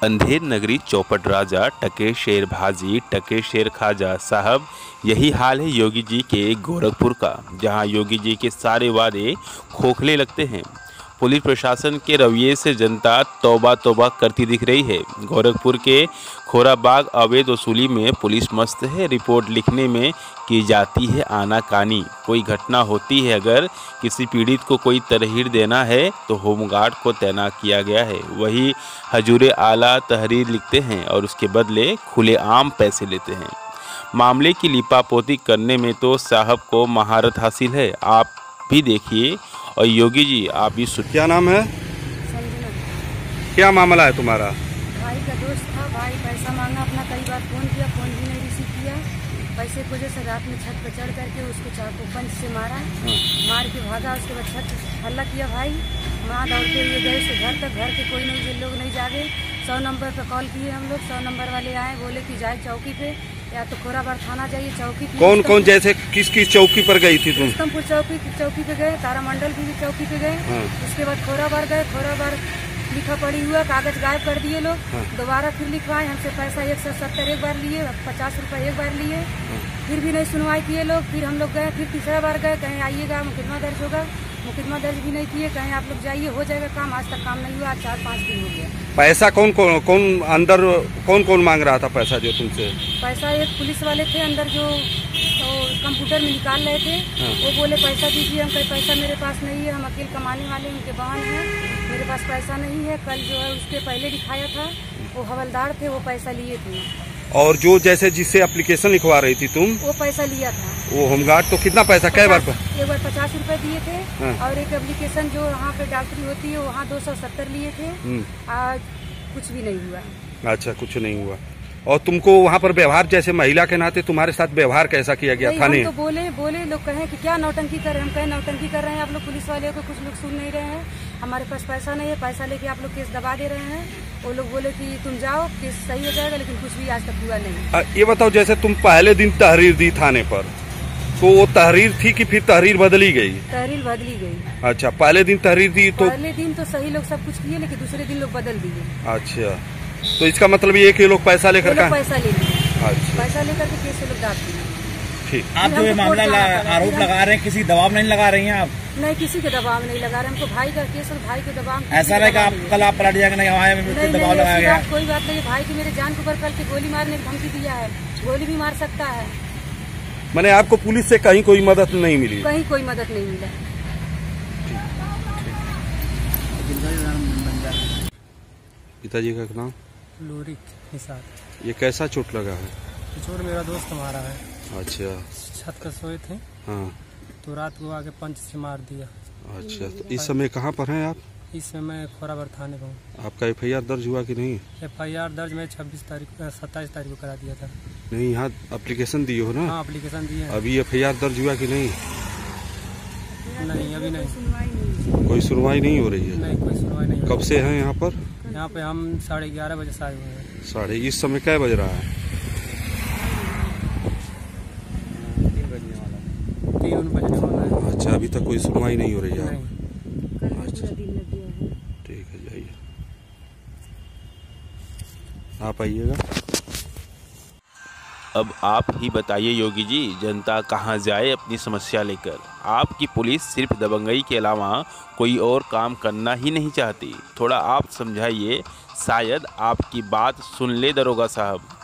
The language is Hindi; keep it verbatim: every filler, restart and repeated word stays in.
अंधेर नगरी चौपट राजा टके शेर भाजी टके शेर खाजा साहब, यही हाल है योगी जी के गोरखपुर का, जहां योगी जी के सारे वादे खोखले लगते हैं। पुलिस प्रशासन के रवैये से जनता तौबा तौबा करती दिख रही है। गोरखपुर के खोराबाग अवैध वसूली में पुलिस मस्त है। रिपोर्ट लिखने में की जाती है आनाकानी। कोई घटना होती है, अगर किसी पीड़ित को कोई तरहीर देना है तो होमगार्ड को तैनात किया गया है। वही हजूर आला तहरीर लिखते हैं और उसके बदले खुलेआम पैसे लेते हैं। मामले की लिपापोती करने में तो साहब को महारत हासिल है। आप भी देखिए और योगी जी आप भी सुनिए। क्या नाम है? क्या मामला है तुम्हारा? भाई का दोस्त था, भाई पैसा मांगा अपना, कई बार फ़ोन किया, फ़ोन भी नहीं रिसीव किया। पैसे की वजह से रात में छत पर चढ़ करके उसको चाकू पंच से मारा, मार के भागा। उसके बाद छत हल्ला किया, भाई माँ दौड़ते हुए गए उसके घर तक। घर के कोई नहीं, जो लोग नहीं जागे। सौ नंबर पर कॉल किए हम लोग, सौ नंबर वाले आए, बोले कि जाए चौकी पे या तो खोराबाग थाना जाइए। चौकी कौन कौन, जैसे किस किस चौकी पर गई थी तुम? रुस्तमपुर चौकी चौकी पे गए, तारामंडल भी चौकी पे गए। हाँ। उसके बाद खोराबाग गए, खोराबाग लिखा पड़ी हुआ कागज गायब कर दिए लोग। हाँ। दोबारा फिर लिखवाए, हमसे पैसा एक सौ सत्तर एक बार लिए, पचास रुपए एक बार लिए। हाँ। फिर भी नहीं सुनवाई किए लोग। फिर हम लोग गए, फिर तीसरा बार गए, कहीं आइएगा मुकदमा दर्ज होगा। मुकदमा दर्ज भी नहीं किए, कहीं आप लोग जाइए हो जाएगा काम। आज तक काम नहीं हुआ, चार पाँच दिन हो गया। पैसा कौन कौन कौन अंदर कौन कौन मांग रहा था पैसा जो तुमसे? पैसा एक पुलिस वाले थे अंदर जो तो कंप्यूटर में निकाल रहे थे। हाँ। वो बोले पैसा दीजिए। हम कहे पैसा मेरे पास नहीं है, हम अकेले कमाने वाले, उनके बहन हैं, मेरे पास पैसा नहीं है। कल जो है उसके पहले दिखाया था, वो हवलदार थे, वो पैसा लिए थे। और जो जैसे जिससे एप्लीकेशन लिखवा रही थी तुम, वो पैसा लिया था। वो होमगार्ड तो कितना पैसा कै बार पर? एक बार पचास रुपए दिए थे। हाँ। और एक एप्लीकेशन जो वहाँ पे डॉक्टरी होती है वहाँ दो सौ सत्तर लिए थे। आज कुछ भी नहीं हुआ। अच्छा, कुछ नहीं हुआ। और तुमको वहाँ पर व्यवहार, जैसे महिला के नाते तुम्हारे साथ व्यवहार कैसा किया गया थाने? तो बोले बोले लोग कहे कि क्या नौटंकी कर रहे हैं। हम कहे नौटंकी कर रहे हैं आप लोग, पुलिस वाले को कुछ लोग सुन नहीं रहे हैं। हमारे पास पैसा नहीं है, पैसा लेके आप लोग केस दबा दे रहे हैं। वो लोग बोले कि तुम जाओ केस सही हो जाएगा, लेकिन कुछ भी आज तक हुआ नहीं। आ, ये बताओ, जैसे तुम पहले दिन तहरीर दी थाने पर, तो वो तहरीर थी कि फिर तहरीर बदली गई? तहरीर बदली गई। अच्छा, पहले दिन तहरीर दी तो? पहले दिन तो सही लोग सब कुछ किए, लेकिन दूसरे दिन लोग बदल दिए। अच्छा, तो इसका मतलब ये कि लोग पैसा लेकर का? पैसा ले लिए। अच्छा, पैसा लेकर के केस लोग डाल दिए। ठीक। आप जो ये मामला आरोप लगा रहे हैं, किसी दबाव नहीं लगा रही हैं आप? नहीं, किसी के दबाव नहीं लगा रहे। हमको भाई का केस और भाई के दबाव। ऐसा नहीं कि आप कल आप पलट जाएंगे, नहीं हमारे में दबाव लगाया गया? कोई बात नहीं। भाई की मेरे जान के ऊपर कल के गोली मारने की धमकी दिया है, गोली भी मार सकता है। मैंने आपको पुलिस से कहीं कोई मदद नहीं मिली? कहीं कोई मदद नहीं मिला। पिताजी का नाम? लोरिक निसार। ये कैसा चोट लगा है? चोट मेरा दोस्त मारा है। अच्छा। छत पर सोए थे, हाँ। तो रात को आके पंच से मार दिया। अच्छा, तो इस समय कहाँ पर हैं आप? इस समय मैं खोराबाग थाने पर हूँ। आपका एफ आई आर दर्ज हुआ कि नहीं? एफ आई आर दर्ज मैं छब्बीस तारीख सत्ताईस तारीख को करा दिया था। नहीं, यहाँ एप्लीकेशन दिए हो ना? हाँ, एप्लीकेशन दिए। अभी एफ आई आर दर्ज हुआ कि नहीं? नहीं, अभी नहीं। कोई सुनवाई नहीं हो रही है? नहीं, कोई सुनवाई नहीं। कब से हैं यहाँ पर? यहाँ पे हम साढ़े ग्यारह बजे से आए हुए हैं। साढ़े इस समय क्या बज रहा है? तीन बजने वाला है। अच्छा, अभी तक कोई सुनवाई नहीं हो रही है? नहीं। अच्छा, ठीक है, जाइए, आप आइएगा। अब आप ही बताइए योगी जी, जनता कहाँ जाए अपनी समस्या लेकर? आपकी पुलिस सिर्फ दबंगई के अलावा कोई और काम करना ही नहीं चाहती। थोड़ा आप समझाइए, शायद आपकी बात सुन ले दरोगा साहब।